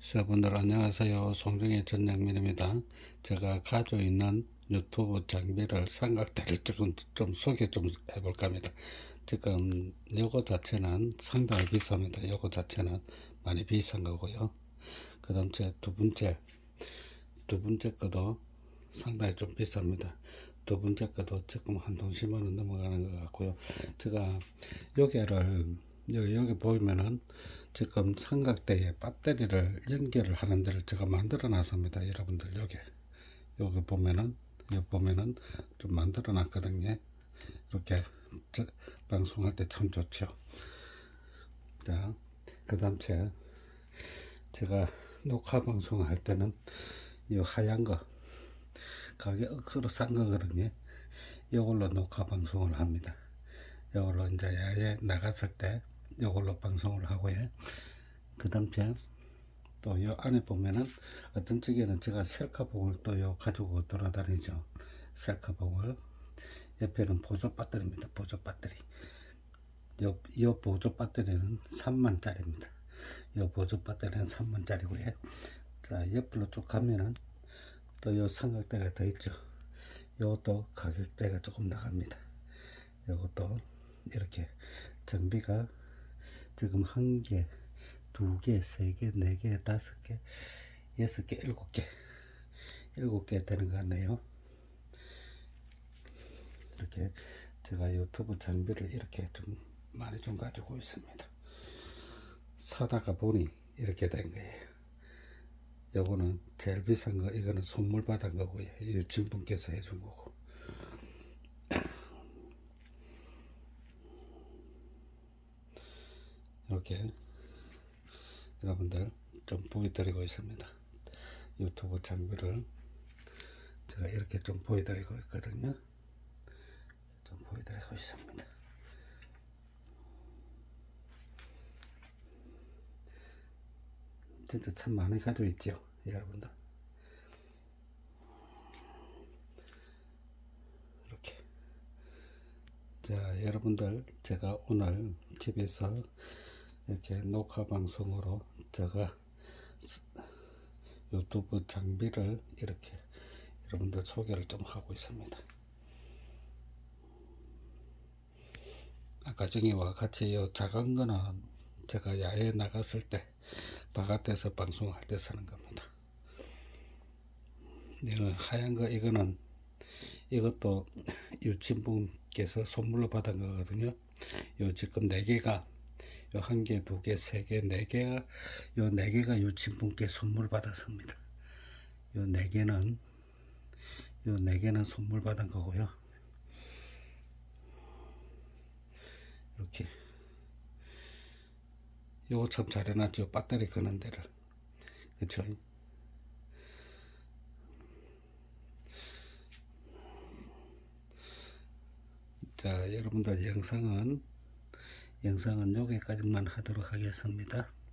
시청자분들 안녕하세요. 송정의 전영민입니다. 제가 가지고 있는 유튜브 장비를 삼각대를 좀 소개 좀 해볼까 합니다. 지금 요거 자체는 상당히 비쌉니다. 요거 자체는 많이 비싼 거고요. 그 다음 두 번째 거도 상당히 좀 비쌉니다. 두 번째 거도 지금 한 돈 10만원 넘어가는 것 같고요. 제가 여기 보면은 지금 삼각대에 배터리를 연결을 하는 데를 제가 만들어 놨습니다. 여러분들 여기 보면은 좀 만들어 놨거든요. 이렇게 방송할 때 참 좋죠. 자, 그 다음 제가 녹화 방송할 때는 이 하얀 거 가격 억수로 싼 거거든요. 이걸로 녹화 방송을 합니다. 이걸로 이제 야외 나갔을 때 이걸로 방송을 하고요. 그 다음 또 요 안에 보면은 어떤 쪽에는 제가 셀카봉을 또 요 가지고 돌아다니죠. 셀카봉을 옆에는 보조 배터리입니다. 보조 배터리. 요 보조 배터리는 3만짜리입니다. 요 보조 배터리는 3만짜리고요. 자, 옆으로 쭉 가면은 또 요 삼각대가 더 있죠. 요것도 가격대가 조금 나갑니다. 요것도 이렇게 정비가 지금 1개, 2개, 3개, 4개, 5개, 6개, 7개 되는 것 같네요. 이렇게 제가 유튜브 장비를 이렇게 좀 많이 좀 가지고 있습니다. 사다가 보니 이렇게 된 거예요. 요거는 제일 비싼 거, 이거는 선물 받은 거고요. 유친분께서 해준 거고. 이렇게 여러분들 좀 보여드리고 있습니다. 유튜브 장비를 제가 이렇게 좀 보여드리고 있거든요. 좀 보여드리고 있습니다. 진짜 참 많이 가지고 있죠, 여러분들. 이렇게. 자, 여러분들, 제가 오늘 집에서 이렇게 녹화 방송으로 제가 유튜브 장비를 이렇게 여러분들 소개를 좀 하고 있습니다. 아까 전에와 같이 요 작은 거는 제가 야외에 나갔을 때 바깥에서 방송할 때 쓰는 겁니다. 이거는 하얀 거, 이것도 유친분께서 선물로 받은 거거든요. 요 지금 4개가 요 1개, 2개, 3개, 4개가 요 4개가 유친분께 선물 받았습니다. 요 4개는 선물 받은 거고요. 이렇게 요거 참 잘 해놨죠. 배터리 끄는 데를. 그쵸? 자, 여러분들 영상은 여기까지만 하도록 하겠습니다.